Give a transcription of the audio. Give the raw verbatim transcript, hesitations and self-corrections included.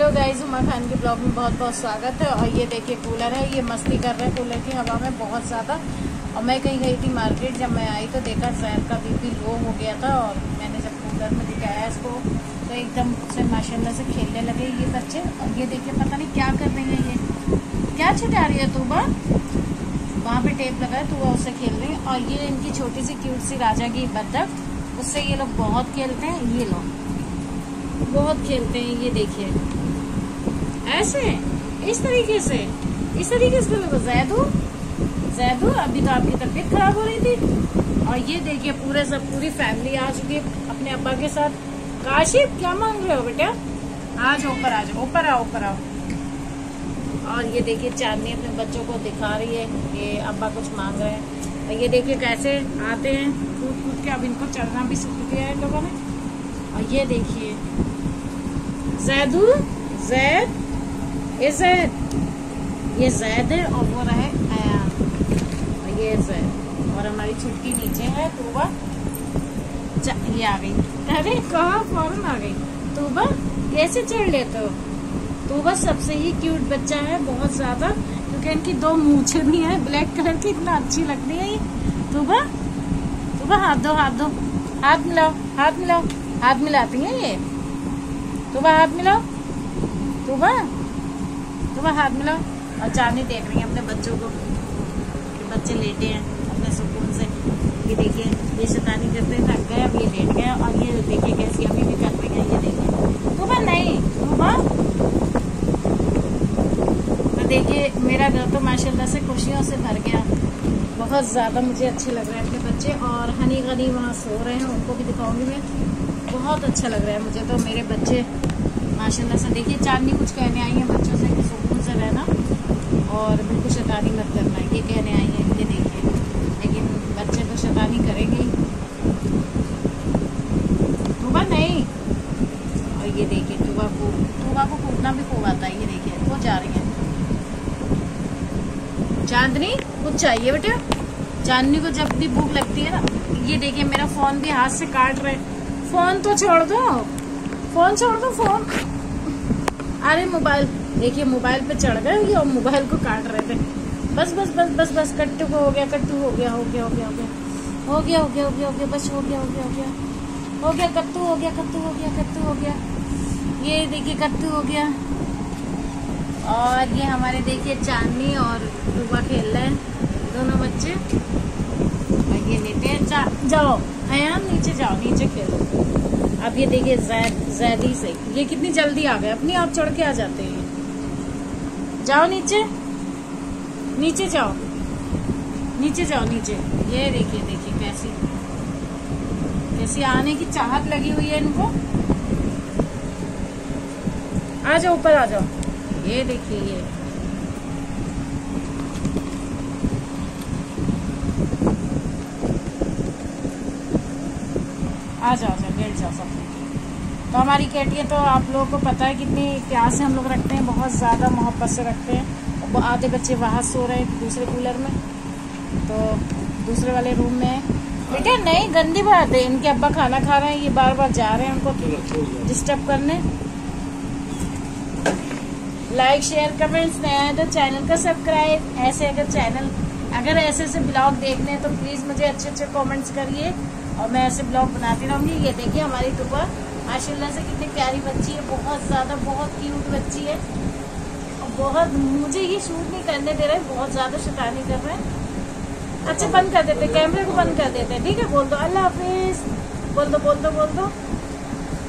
Hello guys, Uma Khan के blog में बहुत बहुत स्वागत है। और ये देखिए कूलर है, ये मस्ती कर रहे हैं कूलर की हवा में बहुत ज़्यादा। और मैं कहीं गई थी मार्केट, जब मैं आई तो देखा जैद का बीपी लो हो गया था। और मैंने जब कूलर में दिखाया इसको तो एकदम से माशाल्लाह से खेलने लगे ये बच्चे। और ये देखिए पता नहीं क्या कर रही है, ये क्या छिटा रही है तूबा, वहाँ पे टेप लगा है, तूबा उससे खेल रही है। और ये इनकी छोटी सी क्यूट सी राजा की बत्तख, उससे ये लोग बहुत खेलते हैं। ये लोग बहुत खेलते हैं, ये देखिए ऐसे इस तरीके से इस तरीके से तो जैदू जैदू अभी तो आपकी तबीयत खराब हो रही थी। और ये देखिए पूरे सब पूरी फैमिली आ चुकी है अपने अब्बा के साथ। काशिफ क्या मांग रहे हो बेटा, आज ऊपर आ जाओ, ऊपर आओ ऊपर आओ। और ये देखिए चांदनी अपने बच्चों को दिखा रही है कि अब्बा कुछ मांग रहे हैं। और ये देखिए कैसे आते हैं कूद कूद के। अब इनको चढ़ना भी सीख दिया है लोगों ने। और ये देखिए जैदू जैद, ये जैद ये जैद है और वो रहे अयान, और ये जैद। और हमारी छुटकी नीचे है तूबा, ये आ गई। अरे कहाँ फौरन आ गई तूबा, कैसे चढ़ लेते हो। तूबा सबसे ही क्यूट बच्चा है बहुत ज्यादा, क्योंकि इनकी दो मूछे भी हैं ब्लैक कलर की, इतना अच्छी लगती है ये। तूबा तूबा हाथ दो, हाथ दो, हाथ मिलाओ, हाथ मिलाओ, हाथ मिलाती है ये। तूबा हाथ मिलाओ, तूबा तूबा हाथ मिलाओ। और चांदनी देख रही है अपने बच्चों को कि बच्चे लेटे हैं अपने सुकून से। ये देखिए ये शैतानी करते थक गए, अब ये लेट गए। और ये देखिए कैसी अभी भी कर रही है, ये देखिए। तूबा नहीं, तूबा तो देखिए मेरा घर तो माशाल्लाह से खुशियों से भर गया। बहुत ज़्यादा मुझे अच्छे लग रहे हैं अपने बच्चे। और हनी गनी वहाँ सो रहे हैं, उनको भी दिखाऊंगी मैं। बहुत अच्छा लग रहा है मुझे तो मेरे बच्चे माशाल्लाह से। देखिए चांदनी कुछ कहने आई है बच्चों से कि सुकून से रहना और बिल्कुल शैतानी मत करना, ये कहने आई है। ये देखिए लेकिन बच्चे तो शैतानी करेंगे ही। तूबा नहीं। और ये देखिए तूबा को तूबा को कूदना भी खूब आता है। ये देखिए वो जा रही है। चांदनी कुछ चाहिए बेटा, चांदनी को जब भी भूख लगती है ना। ये देखिए मेरा फोन भी हाथ से काट रहे। फोन तो छोड़ दो, फोन छोड़ दो, फोन। अरे मोबाइल देखिए, मोबाइल पे चढ़ गए ये और मोबाइल को काट रहे थे। बस बस बस बस बस कट्टू को हो गया, कट्टू हो गया, हो गया हो गया हो गया हो गया हो गया हो गया हो गया बस हो गया हो गया हो गया हो गया कट्टू हो गया, कट्टू हो गया, कट्टू हो गया। ये देखिए कट्टू हो गया। और ये हमारे देखिए चांदनी और तूबा खेल रहे हैं दोनों बच्चे। और ये लेते हैं, जाओ अयान नीचे जाओ, नीचे खेलो। अब ये देखिए जैद जैदी से ये कितनी जल्दी आ गए, अपने आप चढ़ के आ जाते हैं। जाओ नीचे, नीचे जाओ, नीचे जाओ नीचे। ये देखिए देखिए कैसी कैसी आने की चाहत लगी हुई है इनको। आ जाओ ऊपर आ जाओ। ये देखिए ये आ जाओ, आ जाओ, लेट जाओ सब। तो हमारी कैटियाँ तो आप लोगों को पता है कितनी प्यार से हम लोग रखते हैं, बहुत ज़्यादा मोहब्बत से रखते हैं। वो आधे बच्चे बाहर सो रहे हैं दूसरे कूलर में, तो दूसरे वाले रूम में है। बेटा नहीं, गंदी बात है, इनके अब्बा खाना खा रहे हैं, ये बार बार जा रहे हैं उनको डिस्टर्ब करने। लाइक शेयर कमेंट्स, नया है तो चैनल का सब्सक्राइब। ऐसे अगर चैनल अगर ऐसे ऐसे ब्लॉग देखने हैं तो प्लीज़ मुझे अच्छे अच्छे कमेंट्स करिए और मैं ऐसे ब्लॉग बनाती रहूँगी। ये देखिए हमारी तूबा माशाल्लाह से कितनी प्यारी बच्ची है, बहुत ज़्यादा बहुत क्यूट बच्ची है। और बहुत मुझे ये शूट नहीं करने दे रहे, बहुत ज़्यादा शैतानी कर रहे हैं। अच्छा बंद कर देते, कैमरे को बंद कर देते, ठीक है। बोल दो अल्लाह हाफिज़, बोल दो बोल दो बोल दो।